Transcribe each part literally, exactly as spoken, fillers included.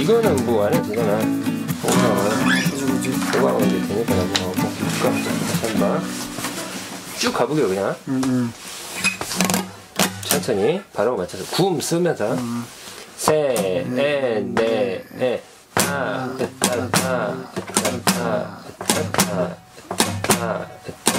이거는 뭐 안 해도 되잖아. 이거 하면 이제 되니까 나중에 다시 한번 쭉 가보게요 그냥. 음, 음. 천천히 바로 맞춰서 구음 쓰면서 음. 세, 에, 네, 에, 타, 타, 타, 타, 타, 타, 타,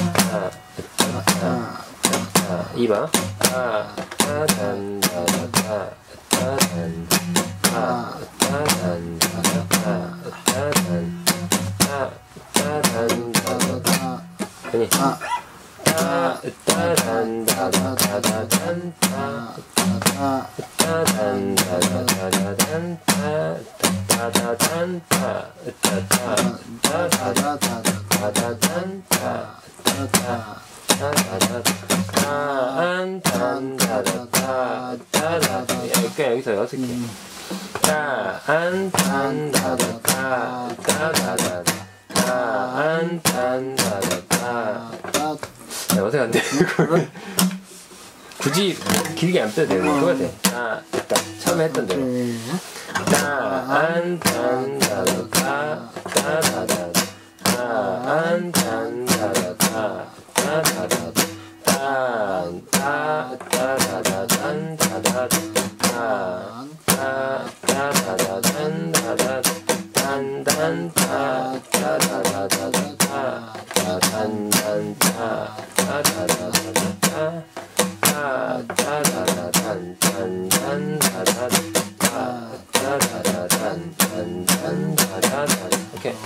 타, 타, 이 번. 타, 타, 단, 다, 다, 타, 단, 타, 타, 단, 다, 타, 타, 단, 타, 타, 단, 다, 다. 아니. 타, 타, 단, 다, 다, 다, 다, 단, 타, 타, 단, 다, 다, 다, 다, 단, 타, 타, 타, 단, 타, 타, 타, 타, 타, 타, 타, 타, 단, 타, 타, 타. 그러니까 여기서 여섯 개. 어색 한데 굳이 길게 안 빼도 되고 그거 돼. 아, 됐다. 처음에 했던 대로. 오케이.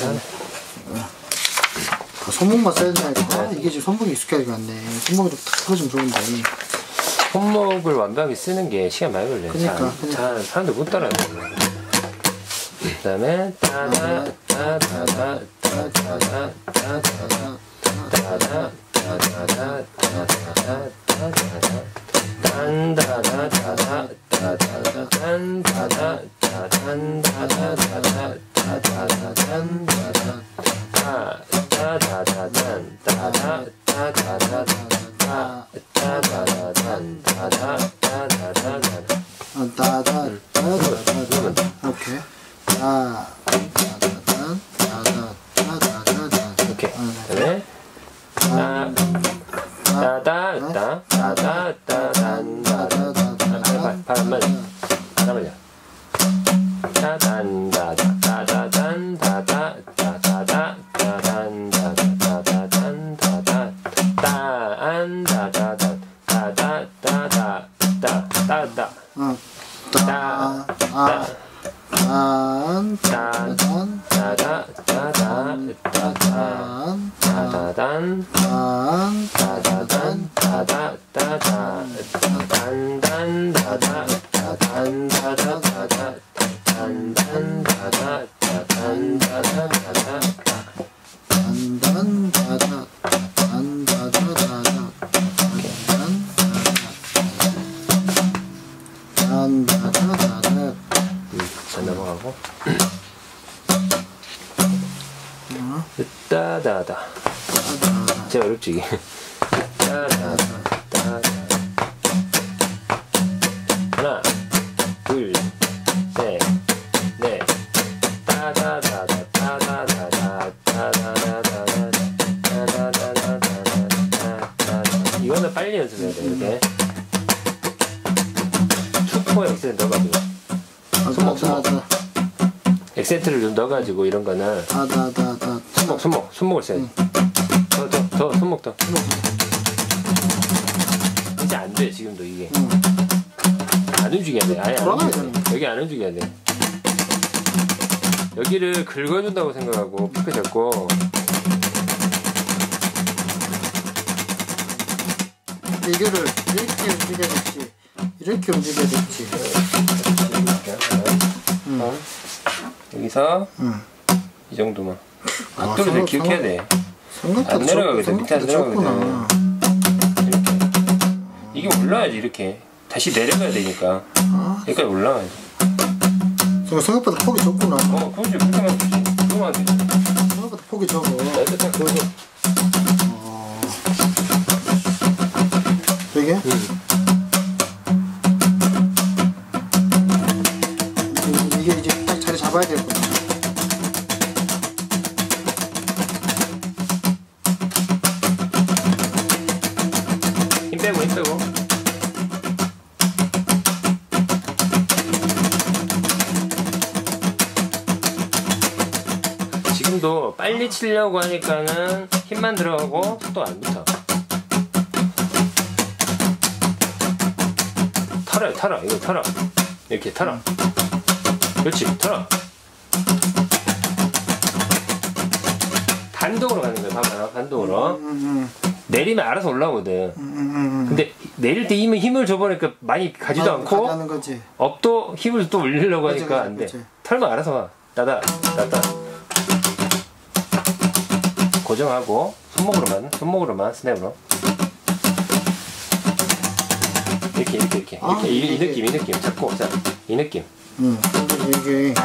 손목만 써야 되니까 이게 지금 손목이 익숙하지가 않네. 손목이 좀 탁 터지면 좋은데. 손목을 완벽하게 쓰는 게 시간 많이 걸려요. 그러니까, 잘, 잘 사람들 못 따라하는 거예요. 그 다음에 따다 따다다 따다다 따다다 따다다 따다다 따다다 따다다 단다다 따다 따다다 단다다 따단다다 따다 따다다 단다다 따다다단 따다 따다다 따다다단 따다 따다다단 따다 따다다. 오케이. 따 따다단 따다 따다다단. 오케이. 그다음에 따 따다 따 따다 따단 따다 바람만 바람을요. 따단 따다 따다단 따다 따다다 따단 따다 따다단 따다 따안 따다단 따다 따다 따 따다 응. 따 아. 단, 단, 단, 따다, 따다, 따다, 따다단, 단, 따다단, 따다, 따다, 단단, 따다, 따단, 따다, 따다, 단단, 따다, 따단, 따다, 따다, 단단, 다다, 단다다, 다다, 단단, 단다다, 다다. 잘 넘어가고. 따다다. 제가 어렵지 이게. 따다다. 따다. 하나, 둘, 셋, 넷. 따다다다. 따다다다. 따다다다. 따다다다. 이거는 빨리 연습해야 돼 이렇게. 투포 엑셀 넣어가지고. 손목 손목. 엑센트를 좀 넣어가지고 이런 거는 다다다다. 손목 손목 손목을 써야지. 더 더 더 손목 더. 이제 안 돼 지금도 이게. 응. 안 움직여야 돼. 아예 안 돌아가야 움직여야 돼. 여기 안 움직여야 돼. 여기를 긁어준다고 생각하고 피크 잡고. 이거를 이렇게 움직여야 될지 이렇게 움직여야 될지. 응. 어? 여기서 응. 이 정도만. 아, 각도를 되게 길게 해야 돼. 생각보다 안 내려가거든. 밑에 안 생각보다 내려가거든. 적구나. 이렇게. 이게 올라야지 이렇게. 다시 내려가야 되니까. 아. 여기까지 올라가야지. 생각보다 폭이 적구나. 어, 그렇지. 그렇게 하면 되지. 그러면 안 되지. 생각보다 폭이 적어. 나도 딱 그거. 어. 되게? 응. 이게 이제 딱 되겠구나. 힘 빼고 힘 빼고. 지금도 빨리 치려고 하니까는 힘만 들어가고 속도가 안 붙어. 털어요, 털어. 이거 털어. 이렇게 털어. 그렇지, 털어. 반동으로 가는 거야, 봐봐. 반동으로. 음, 음, 내리면 알아서 올라오거든. 음, 음, 음. 근데 내릴 때 힘을, 힘을 줘보니까 많이 가지도 아, 않고 가자는 거지. 업도 힘을 또 올리려고 그치, 하니까 그치, 안 돼. 그치. 털면 알아서 와. 따다, 따다. 고정하고 손목으로만, 손목으로만 스냅으로. 이렇게, 이렇게, 이렇게. 아, 이렇게. 이, 이 이게. 느낌, 이 느낌. 잡고, 자, 이 느낌. 응. 이게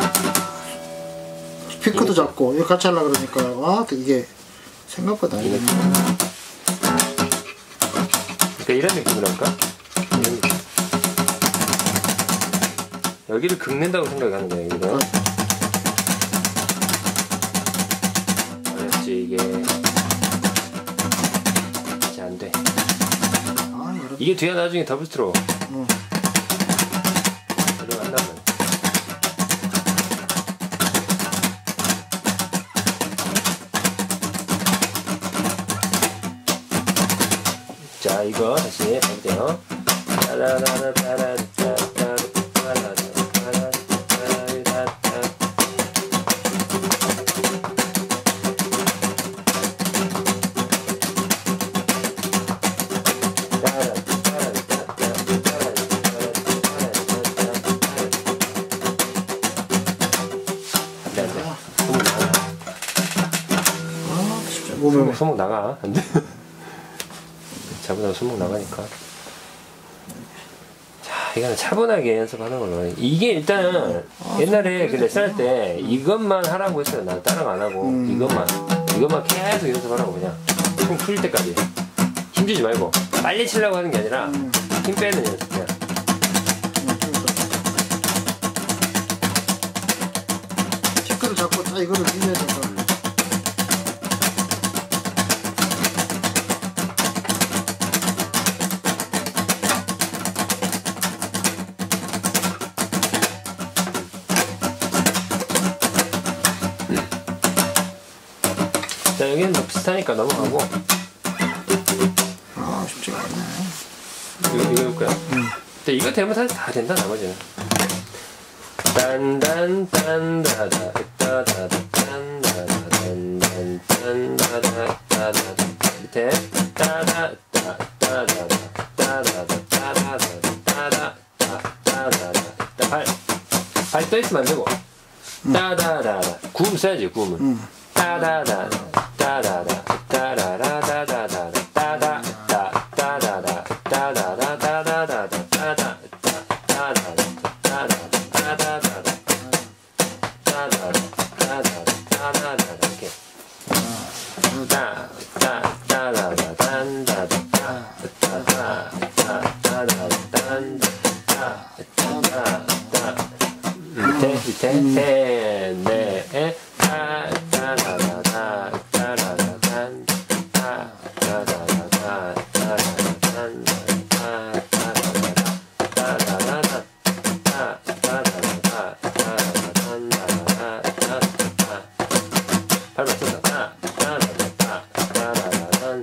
피크도 잡고 이거 같이 하려 그러니까 와 이게 생각보다 이 느낌. 그러니까 이런 느낌으로 할까? 이런 느낌. 여기를 긁는다고 생각하는 거야, 여기를. 어. 어렵지, 이게. 이제 안 돼. 아, 이렇게. 이게 뒤에 나중에 더블 스트로우. 응. 이러면 한단 말이야. 자, 이거 다시 해볼게요. 아 진짜 몸에 손목 나가. 안 돼. 잡으다가 손목 나가니까. 자, 이거는 차분하게 연습하는 걸로. 이게 일단은 옛날에 그 레슨 할 때 이것만 하라고 했어요. 난 다른 거 안 하고. 음. 이것만. 이것만 계속 연습하라고 그냥. 손 풀릴 때까지. 힘주지 말고. 빨리 치려고 하는 게 아니라 음. 힘 빼는 연습 그냥. 피크를 잡고 딱 이거를 밀면서 자, 여기는 뭐 비슷하니까 넘어가고. 아 쉽지가 않네. 이거, 이거 할 거야. 근데 이거 되면 사실 다 된다, 나머지는. 딴딴딴다다 따다다 딴다다 딴딴딴다다 따다다 밑에 따다다 따다다 따다다 따다다 따다다 따다다 발, 발 떠있으면 안 되고 따다다다 구음 써야지, 구음은. 응. 따다다다 따다다 따라라다다다다 따다다 따다다 따다다 따다다 따다다 이렇게 밑에 밑에 텐네에 따다다다다 따다다단 따다다다다 따다다단 따다다다 따다다다 따다다다다다다다 발 맞춰서 따다다다 따다다단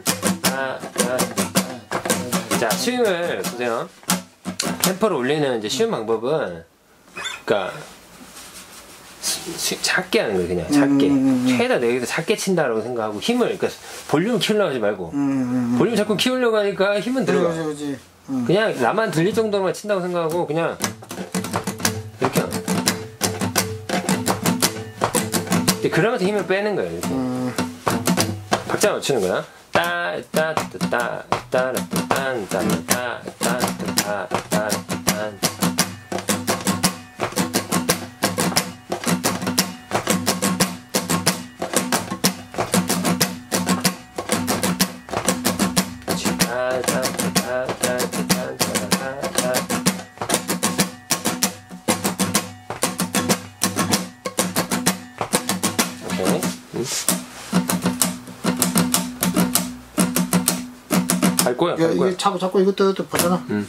따다다다. 자, 스윙을 보세요. 템포를 올리는 이제 쉬운 방법은, 그러니까 수, 작게 하는 거예요. 그냥 작게. 음, 음, 음. 최대한 내가 작게 친다라고 생각하고 힘을, 그러니까 볼륨 키우려고 하지 말고 음, 음, 음. 볼륨 자꾸 키우려고 하니까 힘은 들어가. 그지 그지. 응. 그냥 나만 들릴 정도로만 친다고 생각하고 그냥 이렇게 하는 거예요. 근데 그러면서 힘을 빼는 거예요. 이렇게. 음. 박자 맞추는 거야. 따, 따, 따, 따, 따, 따, 딴, 따, 따, 따, 따, 따, 따, 딴. 그렇지. 따, 따, 따, 따, 따, 따, 따, 따. 갈 거야, 이게, 갈 거야. 이게 자꾸 자꾸 이것도 이것도 보잖아. 응.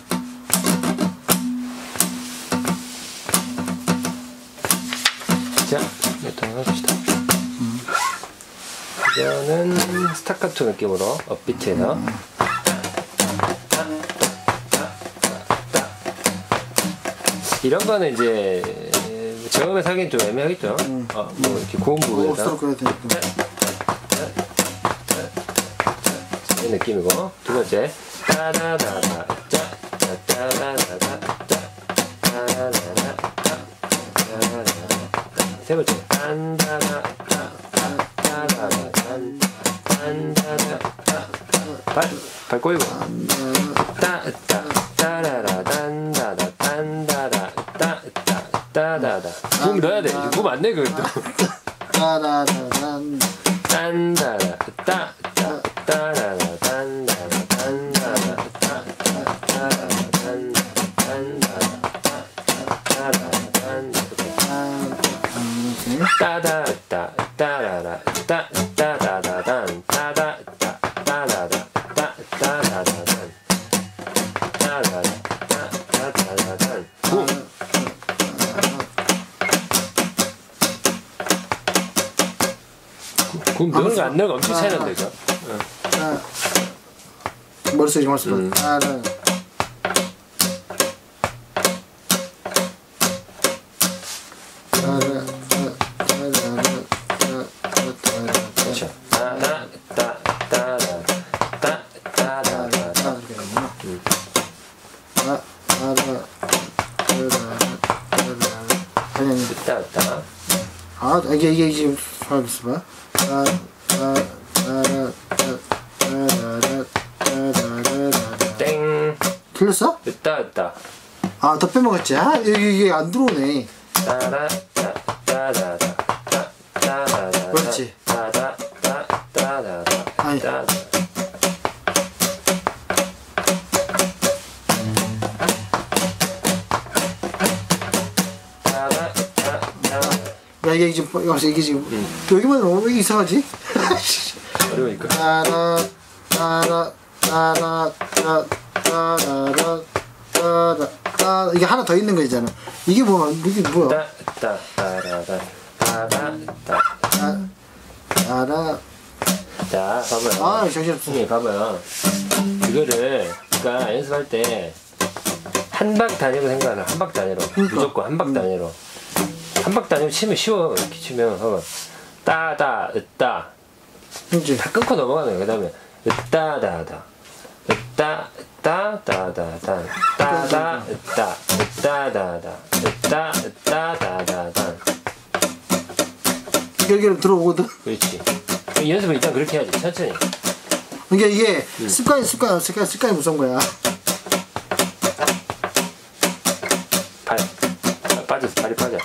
자, 일단 합시다. 음. 이거는 스타카토 느낌으로 업비트해서. 음. 이런 거는 이제 저음에서 하기엔 좀 애매하겠죠? 음. 어, 뭐 이렇게 고음 부분에서. 어, 그래야 되니까. 이 느낌이고. 두 번째. 따다다다, 짜, 따다다다, 짜, 따다다다, 짜, 따다다다. 세 번째. 딴다다, 짜, 따다다다, 딴, 딴다다, 짜. 발, 발 꼬이고. 따, 따, 따라라, 딴다다, 딴다다, 따, 따, 따다다. 붐 넣어야 돼. 붐 안 내, 그것도. 따다다단. 딴다다, 따, 따, 따라라, 딴다다, 딴다다, 따, 따, 따라라, 딴다, 딴다다, 따, 따, 따라라, 딴다. 따다, 따, 따라라, 따, 따다다단, 따다, 따, 따라라, 따, 따다다단, 따라라, 따, 따다다단. 붐! 붐 넣는 거 안 넣는 거 엄청 차이 난다, 이거. 응. 머릿속에 정말 쓰고. 음. 따라. 그렇죠. 따다, 따, 따다, 따, 따다, 따다. 음. 따, 따. 아, 이게 이게 지금 하나 봐. 아, 아, 아, 땡. 틀렸어? 따, 따. 아, 더 빼먹었지. 아, 이게, 이게 안 들어오네. 따라, 따, 따다다, 따, 따다다. 그렇지. 따다, 따, 따다다, 아니. 따다. 따다, 따, 따. 야, 이게 지금, 이거 이게 지금, 음. 여기만 오면 이게 이상하지? 어려우니까. 따라, 따라, 따라, 따, 따라라, 따라, 따, 이게 하나 더 있는 거 있잖아. 이게 뭐야? 이게 뭐야? 따, 따, 따라다, 따다, 따. 따, 따라. 자, 봐봐요. 아, 정신없어. 네, 봐봐요. 이거를, 그니까 연습할 때, 한 박 단위로 생각하는, 한 박 단위로. 그러니까. 무조건 한 박 단위로. 한 박 단위로 치면 쉬워. 이렇게 치면, 봐봐. 따다, 으따. 그치? 다 끊고 넘어가는 거야. 그 다음에, 으따다다. 으따, 따, 따다다. 따다, 으따. 으따다다. 으따, 으따다다다. 여기로 들어오거든. 그렇지. 연습을 일단 그렇게 해야지. 천천히. 그러니까 이게 음. 습관이, 습관, 습관, 습관이 무서운 거야. 발. 아, 빠졌어. 발이 빠져.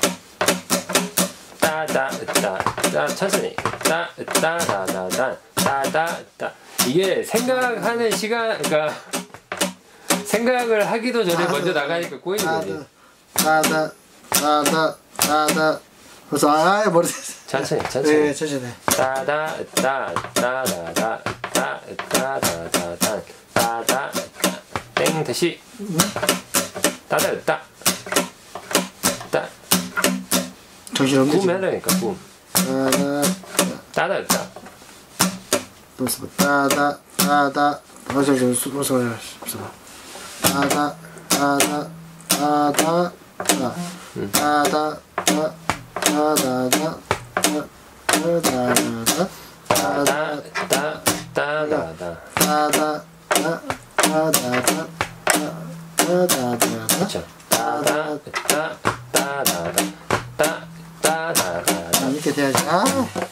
따다, 따, 따, 천천히. 따, 따, 다, 다, 다. 따다, 따. 이게 생각하는 시간, 그러니까 생각을 하기도 전에 먼저 나가니까 꼬이는 거지. 따다, 따다, 따다. 그래서, 아, 머리. 천천히, 천천히. 네, 천천히. 따다, 따, 따다, 다, 따, 따다, 다, 다, 따다, 따. 땡, 다시. 따다, 따. 따. 정신없네. 붐 지금. 해라니까, 붐. 따다, 따다, 따. 또 있어. 따다, 따다. 어, 저, 저, 수, 수, 수. 따다, 따다, 따다, 따. 따다, 따, 따다, 따. 따다, 따다, 따다, 따, 따다다. 따다, 따, 따다, 따, 따다, 그렇죠. 따다, 따, 따다다. 따, 따다다. 이렇게 돼야지. 아.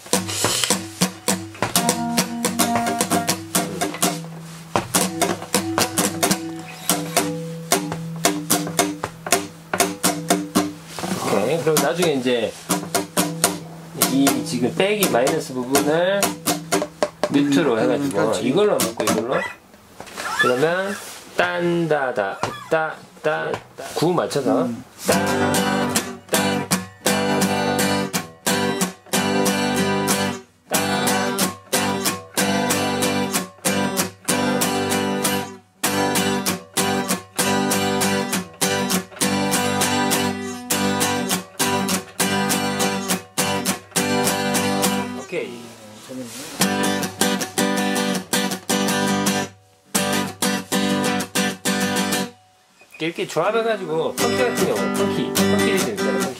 오케이. 그럼 나중에 이제 이 지금 빼기 마이너스 부분을 뮤트로 음, 해가지고 그렇지. 이걸로 묶고 이걸로 그러면 딴다다 따 따 구 맞춰서 음. 따 따 따 이렇게 조합해가지고 펑키 같은 경우 펑키 펑키 리듬 있잖아. 펑키